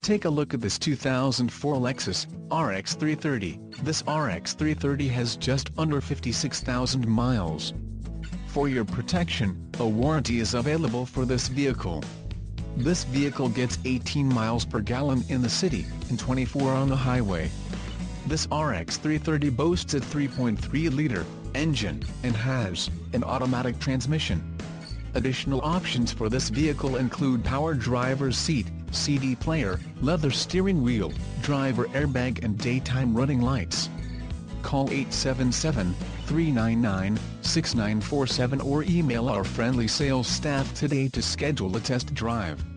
take a look at this 2004 Lexus RX 330. This RX 330 has just under 56,000 miles. For your protection, a warranty is available for this vehicle. This vehicle gets 18 miles per gallon in the city, and 24 on the highway. This RX 330 boasts a 3.3-liter engine, and has an automatic transmission. Additional options for this vehicle include power driver's seat, CD player, leather steering wheel, driver airbag and daytime running lights. Call 877-399-6947 or email our friendly sales staff today to schedule a test drive.